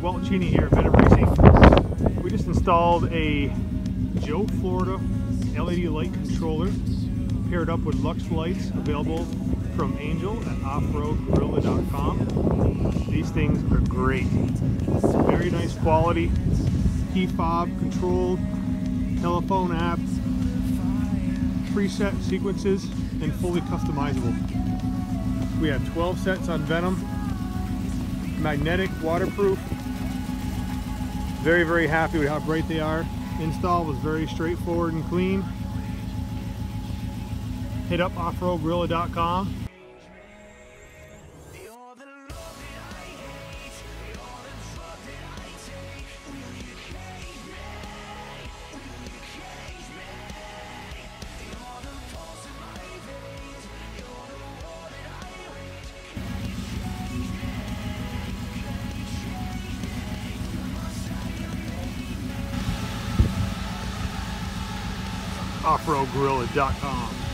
Welchini here at Venom Racing. We just installed a Joe Florida LED light controller paired up with LUX lights available from Angel at offroadgorilla.com. These things are great. Very nice quality, key fob controlled, telephone app, preset sequences, and fully customizable. We have 12 sets on Venom, magnetic, waterproof. Very, very happy with how bright they are. Install was very straightforward and clean. Hit up offroadgorilla.com. offroadgorilla.com.